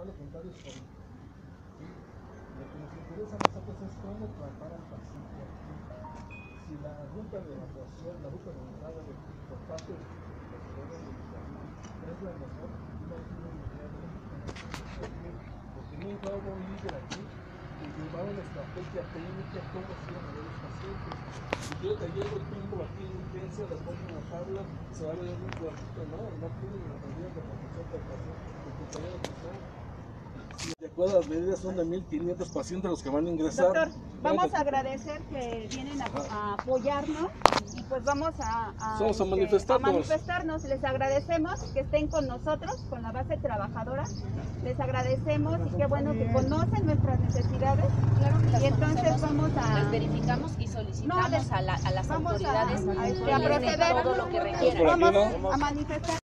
protocolo contrario es COVID. ¿Sí? Lo que nos interesa a nosotros es cómo tratar al paciente aquí. Si la ruta de evacuación, la ruta de entrada por parte de los ciudadanos es la mejor, no tiene ni idea de lo que están haciendo. Porque no entraba un líder aquí que llevaba una estrategia técnica, cómo se iban a ver los pacientes. Si yo te llevo el tiempo aquí en urgencia, les pongo una tabla, se va a ver un cuartito, no tienen las medidas de protección del paciente, el compañero que son. De acuerdo a las medidas son de 1,500 pacientes los que van a ingresar. Doctor, vamos a agradecer que vienen a apoyarnos y pues vamos a manifestarnos. Les agradecemos que estén con nosotros, con la base trabajadora. Les agradecemos y qué bueno que conocen nuestras necesidades. Y entonces vamos a... Las verificamos y solicitamos a las autoridades a proceder. todo lo que requieran. Vamos a manifestar.